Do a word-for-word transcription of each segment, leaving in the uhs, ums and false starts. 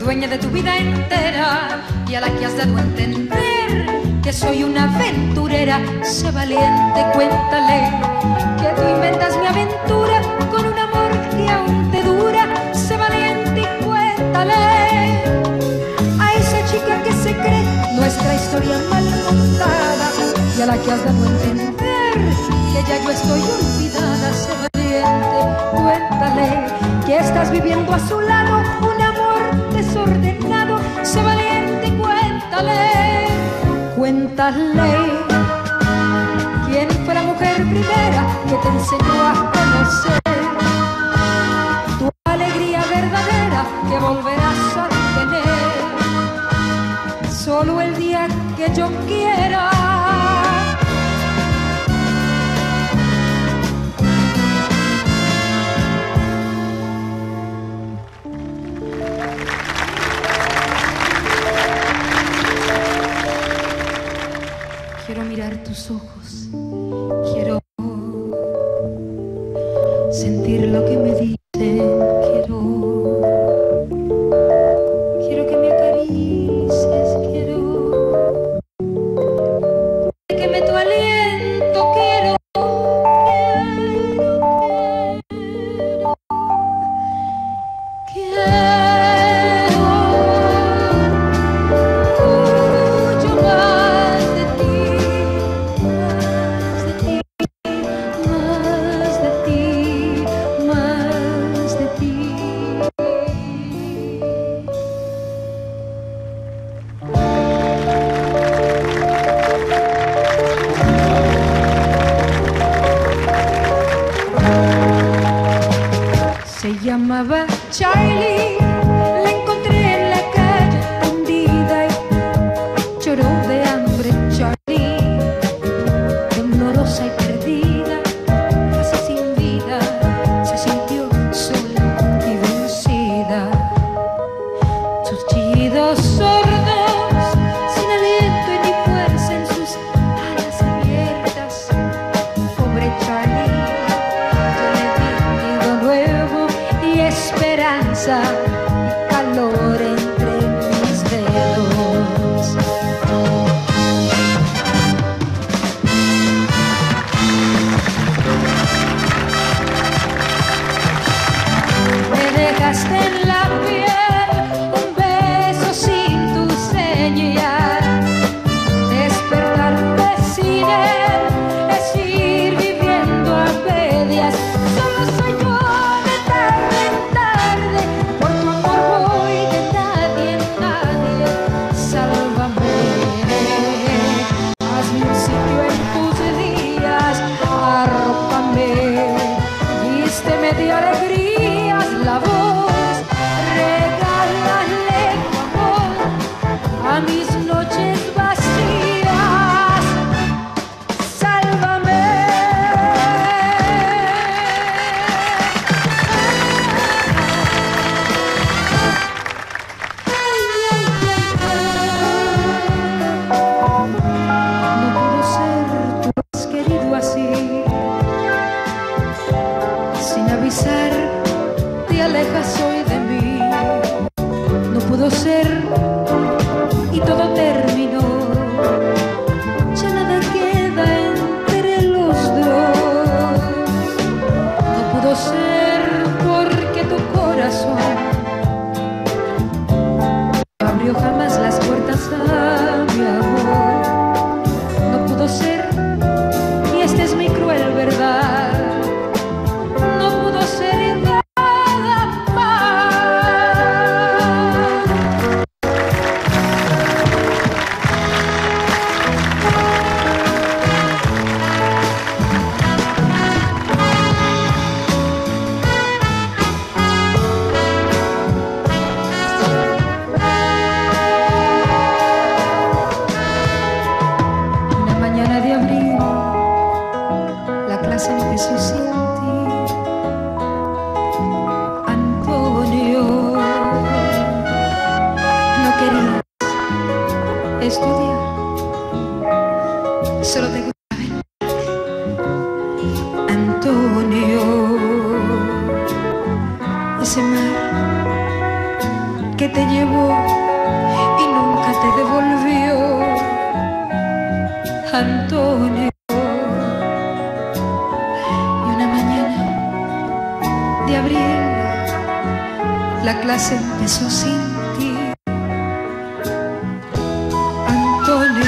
dueña de tu vida entera y a la que has dado a entender que soy una aventurera. Sé valiente, cuéntale que tú inventas mi aventura con un amor que aún te dura. Sé valiente y cuéntale a esa chica que se cree nuestra historia mal contada y a la que has dado a entender que ya yo estoy olvidada. Sé valiente, cuéntale que estás viviendo a su lado un amor desordenado. Sé valiente, cuéntale, cuéntale quién fue la mujer primera que te enseñó a conocer tu alegría verdadera que volverás a tener solo el día que yo quiera. Quiero mirar tus ojos, quiero sentir lo que me dicen, quiero, quiero que me acaricies, quiero que me tu aliento, quiero, quiero, quiero. Se llamaba Charlie, la encontré en la calle hundida y lloró de hambre. Charlie, temblorosa y perdida, casi sin vida, se sintió sola y vencida. Sus chillidos sordos, sin aliento ni fuerza en sus alas abiertas. Pobre Charlie, esperanza y calor entre mis dedos. Me dejaste en la piel un beso sin tu señal. Despertarte sin él es ir viviendo a medias. Solo soy yo. De alegrías la voz, regálale tu amor a mis noches vacías. Sálvame. No puedo ser, tú has querido así. Sin avisar, te alejas hoy de mí. No pudo ser y todo terminó. Ya nada queda entre los dos. No pudo ser porque tu corazón no abrió jamás las puertas a mi amor. No pudo ser y esta es mi cruel verdad. Empezó sin ti, Antonio. No querías estudiar, solo te gustaba ver. Antonio, ese mar que te lleva llevó y nunca te devolvió, Antonio. Y una mañana de abril la clase empezó sin ti, Antonio.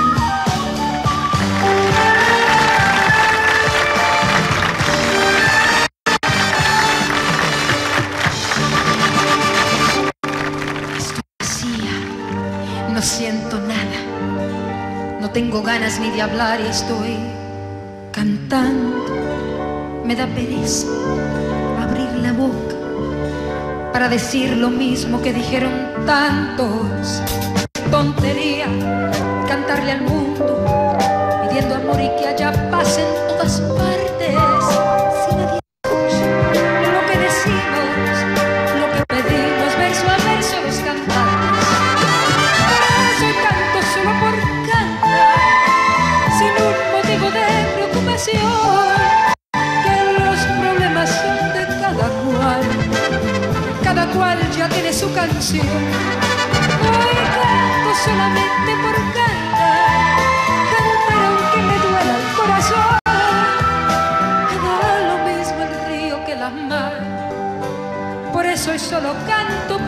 No siento nada, no tengo ganas ni de hablar y estoy cantando. Me da pereza abrir la boca para decir lo mismo que dijeron tantos. Tontería, cantarle al mundo pidiendo amor y que haya paz en todas partes. Si nadie escucha lo que decimos, lo que pedimos, verso a verso los cantamos. Solo por cantar, sin un motivo de preocupación, que los problemas son de cada cual, cada cual ya tiene su canción. Hoy canto solamente por cantar, cantar aunque me duela el corazón. Me da lo mismo el río que la mar, por eso hoy solo canto